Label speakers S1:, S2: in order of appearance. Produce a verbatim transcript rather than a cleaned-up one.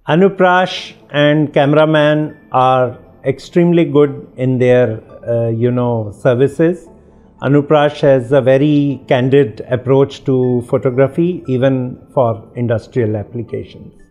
S1: Anuprash and cameraman are extremely good in their, uh, you know, services. Anuprash has a very candid approach to photography, even for industrial applications.